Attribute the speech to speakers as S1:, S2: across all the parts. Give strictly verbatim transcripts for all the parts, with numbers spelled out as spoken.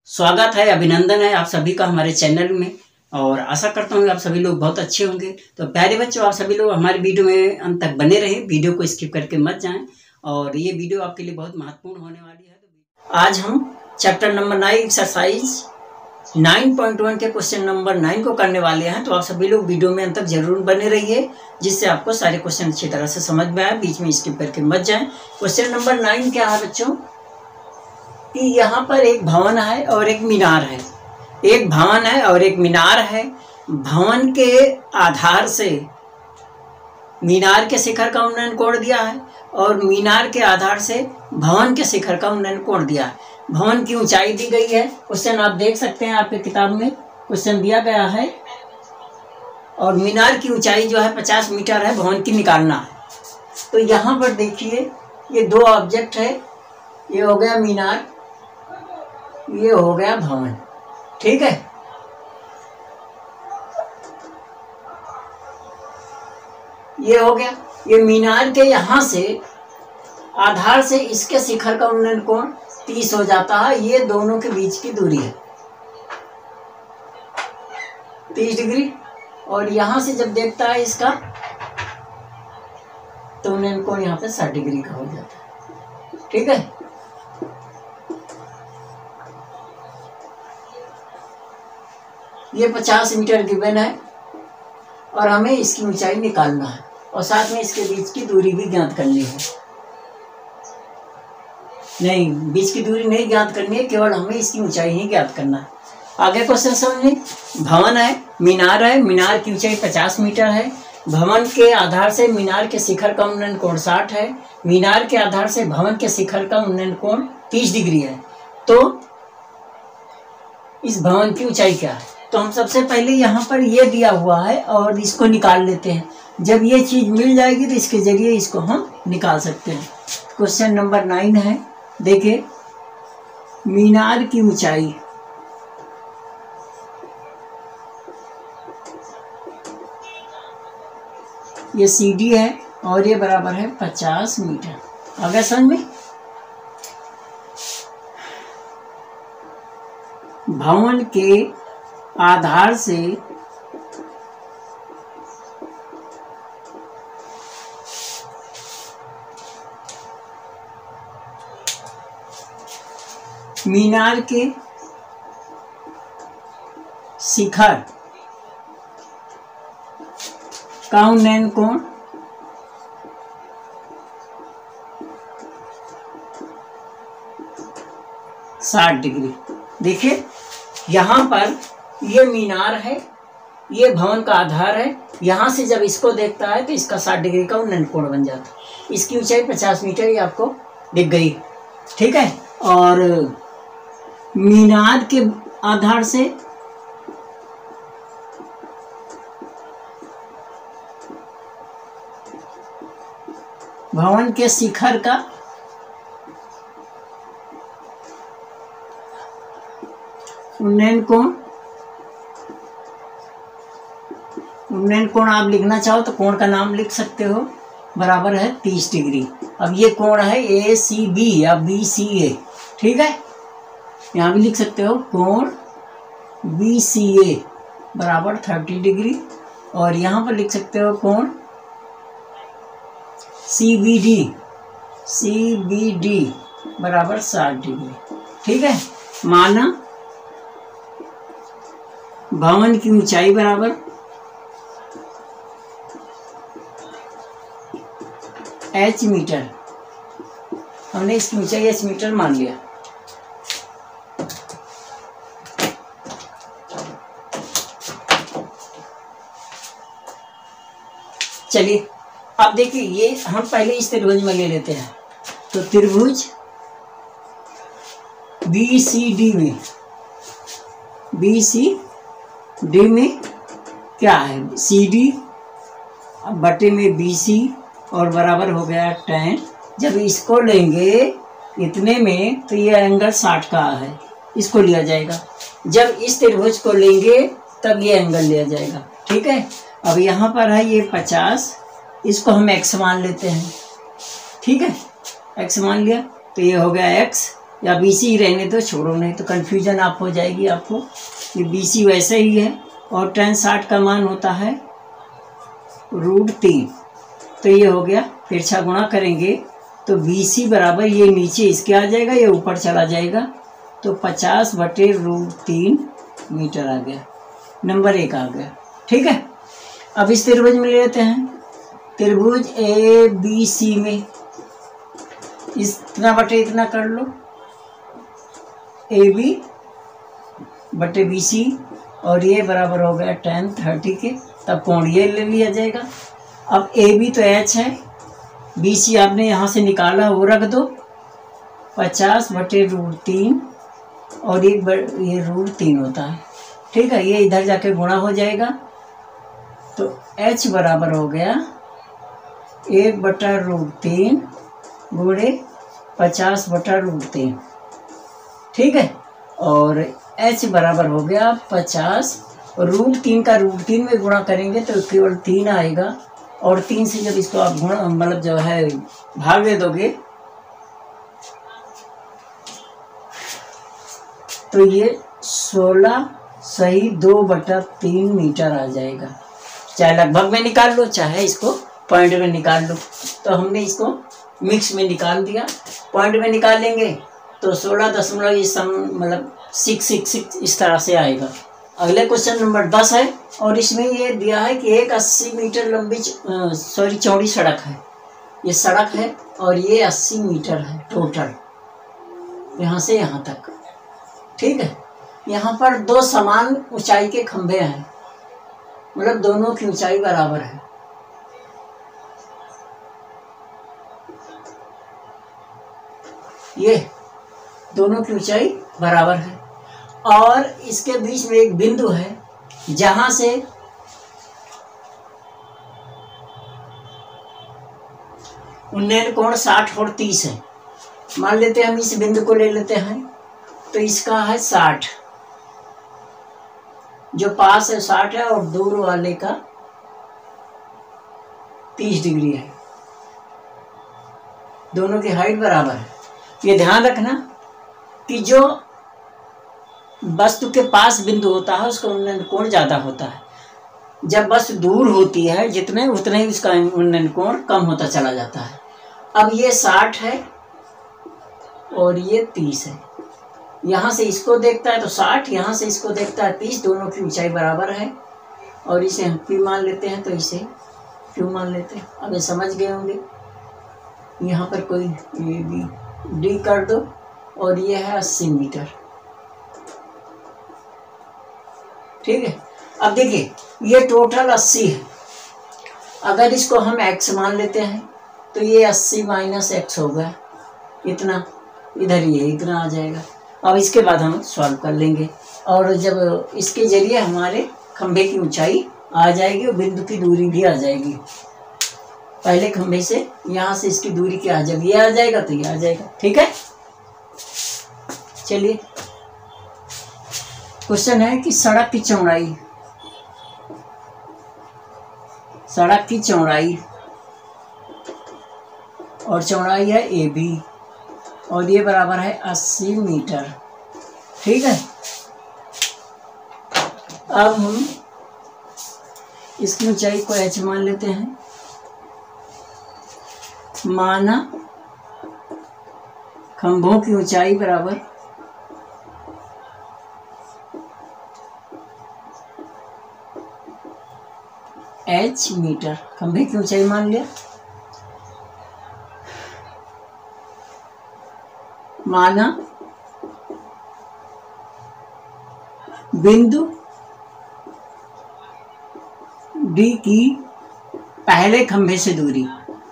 S1: स्वागत है, अभिनंदन है आप सभी का हमारे चैनल में। और आशा करता हूँ आप सभी लोग बहुत अच्छे होंगे। तो प्यारे बच्चों, आप सभी लोग हमारे वीडियो में अंत तक बने रहें, वीडियो को स्किप करके मत जाएं। और ये वीडियो आपके लिए बहुत महत्वपूर्ण होने वाली है। आज हम chapter number nine exercise nine point one के क्वेश्चन नंबर नाइन को करने वाले हैं। तो आप सभी लोग वीडियो में अंत तक जरूर बने रहिए, जिससे आपको सारे क्वेश्चन अच्छी तरह से समझ में आए, बीच में स्किप करके मत जाएं। क्वेश्चन नंबर नाइन क्या है बच्चों कि यहाँ पर एक भवन है और एक मीनार है। एक भवन है और एक मीनार है। भवन के आधार से मीनार के शिखर का उन्नयन कोण दिया है और मीनार के आधार से भवन के शिखर का उन्नयन कोण दिया है। भवन की ऊंचाई दी गई है। क्वेश्चन आप देख सकते हैं, आपके किताब में क्वेश्चन दिया गया है। और मीनार की ऊंचाई जो है पचास मीटर है, भवन की निकालना है। तो यहाँ पर देखिए, ये दो ऑब्जेक्ट है। ये हो गया मीनार, ये हो गया भवन। ठीक है, ये हो गया। ये मीनार के यहां से आधार से इसके शिखर का उन्नयन कोण तीस हो जाता है। ये दोनों के बीच की दूरी है तीस डिग्री। और यहां से जब देखता है इसका, तो उन्नयन कोण यहाँ पे साठ डिग्री का हो जाता है। ठीक है, ये पचास मीटर गिवन है और हमें इसकी ऊंचाई निकालना है और साथ में इसके बीच की दूरी भी ज्ञात करनी है। नहीं, बीच की दूरी नहीं ज्ञात करनी है, केवल हमें इसकी ऊंचाई ही ज्ञात करना है। आगे क्वेश्चन समझिए। भवन है, मीनार है। मीनार की ऊंचाई पचास मीटर है। भवन के आधार से मीनार के शिखर का उन्नयन कोण साठ है। मीनार के आधार से भवन के शिखर का उन्नयन कोण तीस डिग्री है। तो इस भवन की ऊंचाई क्या है? तो हम सबसे पहले यहाँ पर ये दिया हुआ है और इसको निकाल लेते हैं। जब ये चीज मिल जाएगी तो इसके जरिए इसको हम निकाल सकते हैं। क्वेश्चन नंबर नाइन है, देखिए, मीनार की ऊंचाई ये सीडी है और ये बराबर है पचास मीटर। आगे समझ में? भवन के आधार से मीनार के शिखर का उन्नयन कोण साठ डिग्री। देखिए, यहां पर ये मीनार है, ये भवन का आधार है। यहाँ से जब इसको देखता है तो इसका साठ डिग्री का उन्नयन कोण बन जाता है। इसकी ऊंचाई पचास मीटर ही आपको दिख गई। ठीक है, और मीनार के आधार से भवन के शिखर का उन्नयन कोण उन्नयन कोण आप लिखना चाहो तो कोण का नाम लिख सकते हो, बराबर है तीस डिग्री। अब ये कोण है ए सी बी या बी सी ए। ठीक है, यहाँ भी लिख सकते हो कोण बी सी ए बराबर तीस डिग्री। और यहाँ पर लिख सकते हो कोण C B D C B D बराबर साठ डिग्री। ठीक है, माना भवन की ऊंचाई बराबर एच मीटर। हमने इसकी ऊंचाई एच मीटर मान लिया। चलिए, अब देखिए, ये हम पहले इस त्रिभुज में ले लेते हैं। तो त्रिभुज बी सी डी में बी सी डी में क्या है? सी डी बटे में बी सी और बराबर हो गया टेन। जब इसको लेंगे इतने में तो ये एंगल साठ का है, इसको लिया जाएगा। जब इस त्रिभुज को लेंगे तब ये एंगल लिया जाएगा। ठीक है, अब यहाँ पर है ये पचास, इसको हम एक्स मान लेते हैं। ठीक है, एक्स मान लिया तो ये हो गया एक्स या बी सी ही रहने दो, छोड़ो, नहीं तो कन्फ्यूजन आप हो जाएगी आपको। ये बी सी वैसे ही है और टेन साठ का मान होता है रूट तीन। तो ये हो गया, फिर छः गुणा करेंगे तो बी सी बराबर ये नीचे इसके आ जाएगा, ये ऊपर चला जाएगा, तो पचास बटे रूट तीन मीटर आ गया, नंबर एक आ गया। ठीक है, अब इस त्रिभुज में ले लेते हैं। त्रिभुज ए बी सी में इतना बटे इतना कर लो, ए बी बटे बी सी, और ये बराबर हो गया टेन थर्टी के, तब कोण ये ले लिया जाएगा। अब ए बी तो एच है, बी सी आपने यहाँ से निकाला, वो रख दो, पचास बटे रूट तीन, और एक ये रूट तीन होता है। ठीक है, ये इधर जाके गुणा हो जाएगा, तो h बराबर हो गया एक बटा रूट तीन गुणे पचास बटा रूट तीन। ठीक है, और h बराबर हो गया पचास, और रूट तीन का रूट तीन में गुणा करेंगे तो केवल तीन आएगा, और तीन से जब इसको आप गुणा मतलब जो है भाग दे दोगे तो ये सोलह सही दो बटा तीन मीटर आ जाएगा। चाहे लगभग में निकाल लो, चाहे इसको पॉइंट में निकाल लो। तो हमने इसको मिक्स में निकाल दिया, पॉइंट में निकाल लेंगे तो सोलह दशमलव ये सम मतलब सिक्स सिक्स सिक्स इस तरह से आएगा। अगले क्वेश्चन नंबर दस है, और इसमें ये दिया है कि एक अस्सी मीटर लंबी सॉरी चौड़ी सड़क है, ये सड़क है और ये अस्सी मीटर है टोटल, यहाँ से यहाँ तक। ठीक है, यहाँ पर दो समान ऊंचाई के खंभे हैं, मतलब दोनों की ऊंचाई बराबर है। ये दोनों की ऊंचाई बराबर है, और इसके बीच में एक बिंदु है जहां से उन्नयन कोण साठ और तीस है। मान लेते हैं हम इस बिंदु को ले लेते हैं, तो इसका है साठ, जो पास है साठ है, और दूर वाले का तीस डिग्री है, दोनों की हाइट बराबर है। ये ध्यान रखना कि जो वस्तु के पास बिंदु होता है उसका उन्नयन कोण ज़्यादा होता है, जब वस्तु दूर होती है जितने उतने ही उसका उन्नयन कोण कम होता चला जाता है। अब ये साठ है और ये तीस है, यहाँ से इसको देखता है तो साठ, यहाँ से इसको देखता है तीस, दोनों की ऊंचाई बराबर है, और इसे हम P मान लेते हैं तो इसे Q मान लेते हैं। अब ये समझ गए होंगे, यहाँ पर कोई ए बी डी कर दो, और ये है अस्सी मीटर। ठीक है, अब देखिए ये टोटल अस्सी है, अगर इसको हम x मान लेते हैं तो ये अस्सी माइनस एक्स होगा, इतना इधर ये इतना आ जाएगा। अब इसके बाद हम सॉल्व कर लेंगे, और जब इसके जरिए हमारे खंभे की ऊंचाई आ जाएगी और बिंदु की दूरी भी आ जाएगी। पहले खंभे से यहाँ से इसकी दूरी क्या, जब ये आ जाएगा तो ये आ जाएगा। ठीक है, चलिए क्वेश्चन है कि सड़क की चौड़ाई, सड़क की चौड़ाई और चौड़ाई है ए बी, और ये बराबर है अस्सी मीटर। ठीक है, अब हम इसकी ऊंचाई को h मान लेते हैं। माना खंभों की ऊंचाई बराबर h मीटर, खंभे की ऊंचाई मान लिया। माना बिंदु डी की पहले खंभे से दूरी,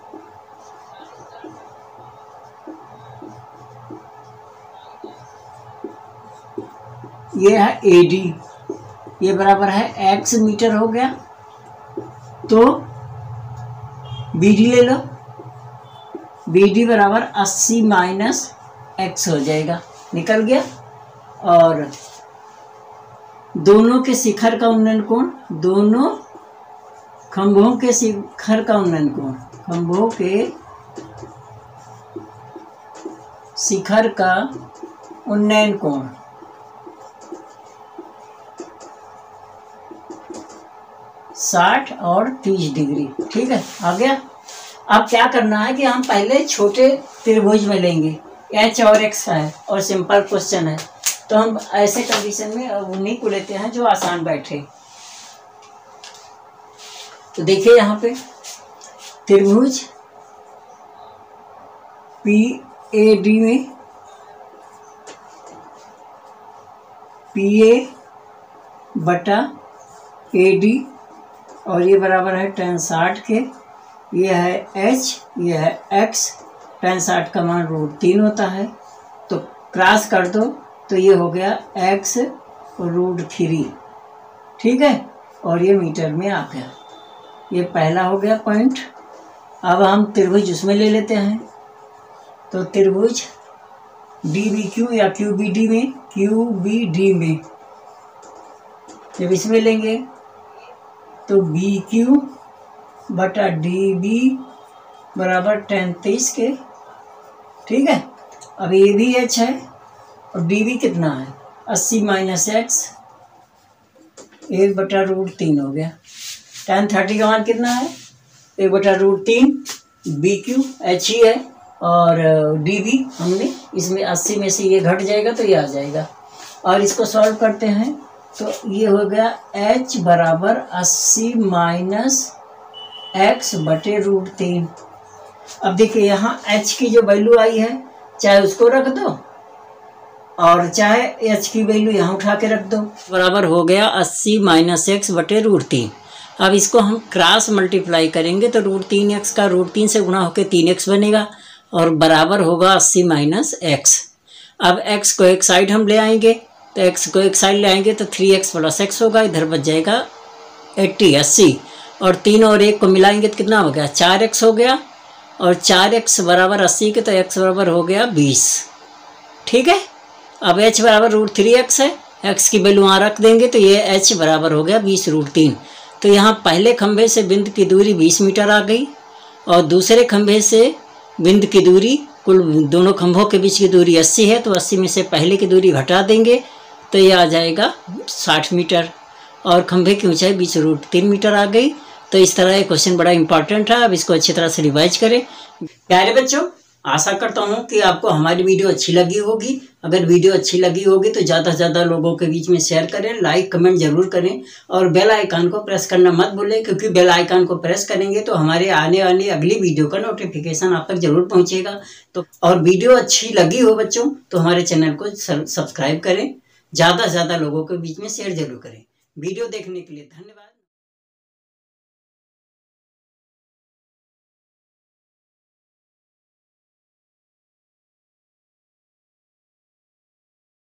S1: ये है ए डी, ये बराबर है एक्स मीटर हो गया, तो बी डी ले लो, बी डी बराबर अस्सी माइनस एक्स हो जाएगा, निकल गया। और दोनों के शिखर का उन्नयन कोण, दोनों खंभों के शिखर का उन्नयन कोण, खंभों के शिखर का उन्नयन कोण, साठ और तीस डिग्री। ठीक है, आ गया। अब क्या करना है कि हम पहले छोटे त्रिभुज में लेंगे, एच और एक्स का है और सिंपल क्वेश्चन है, तो हम ऐसे कंडीशन में उन्हीं को लेते हैं जो आसान बैठे। तो देखिए यहाँ पे त्रिभुज पी ए डी में पी ए बटा ए डी और ये बराबर है टेन साठ के, ये है एच, ये है एक्स, टेन साठ का मान रूट तीन होता है, तो क्रॉस कर दो तो ये हो गया एक्स रूट थ्री। ठीक है, और ये मीटर में आ गया। ये पहला हो गया पॉइंट। अब हम त्रिभुज उसमें ले लेते हैं, तो त्रिभुज डी बी क्यू या क्यू बी डी में, क्यू बी डी में जब इसमें लेंगे तो बी क्यू बटा डी बी बराबर तैंतीस के। ठीक है, अब ये भी एच है और डी बी कितना है, अस्सी माइनस एक्स, एक बटा रूट तीन हो गया। टेन थर्टी का मान कितना है, एक बटा रूट तीन, बी क्यू एच ही है और डी बी हमने इसमें अस्सी में से ये घट जाएगा तो ये आ जाएगा। और इसको सॉल्व करते हैं तो ये हो गया एच बराबर अस्सी माइनस एक्स बटे रूट तीन। अब देखिए यहाँ एच की जो वैल्यू आई है, चाहे उसको रख दो और चाहे एच की वैल्यू यहाँ उठा के रख दो, बराबर हो गया अस्सी माइनस एक्स बटे रूट तीन। अब इसको हम क्रॉस मल्टीप्लाई करेंगे तो रूट तीन एक्स का रूट तीन से गुणा होकर तीन एक्स बनेगा और बराबर होगा अस्सी माइनस एक्स। अब एक्स को एक साइड हम ले आएंगे, तो एक्स को एक साइड ले आएंगे तो थ्री एक्स प्लस एक्स होगा, इधर बच जाएगा एट्टी अस्सी, और तीन और एक को मिलाएंगे तो कितना हो गया, चार एक्स हो गया, और चार एक्स बराबर अस्सी के तो एक्स बराबर हो गया बीस। ठीक है, अब एच बराबर रूट थ्री एक्स है, एक्स की वैल्यू वहाँ रख देंगे तो ये एच बराबर हो गया बीस रूट तीन। तो यहाँ पहले खंभे से बिंद की दूरी बीस मीटर आ गई और दूसरे खंभे से बिंद की दूरी, कुल दोनों खंभों के बीच की दूरी अस्सी है, तो अस्सी में से पहले की दूरी घटा देंगे तो ये आ जाएगा साठ मीटर और खंभे की ऊंचाई बीस रूट तीन मीटर आ गई। तो इस तरह ये क्वेश्चन बड़ा इंपॉर्टेंट है, अब इसको अच्छी तरह से रिवाइज करें। प्यारे बच्चों, आशा करता हूँ कि आपको हमारी वीडियो अच्छी लगी होगी। अगर वीडियो अच्छी लगी होगी तो ज़्यादा से ज़्यादा लोगों के बीच में शेयर करें, लाइक कमेंट जरूर करें और बेल आइकन को प्रेस करना मत भूलें, क्योंकि बेल आइकन को प्रेस करेंगे तो हमारे आने वाली अगली वीडियो का नोटिफिकेशन आप तक जरूर पहुँचेगा। तो और वीडियो अच्छी लगी हो बच्चों तो हमारे चैनल को सब्सक्राइब करें, ज़्यादा से ज़्यादा लोगों के बीच में शेयर जरूर करें। वीडियो देखने के लिए धन्यवाद।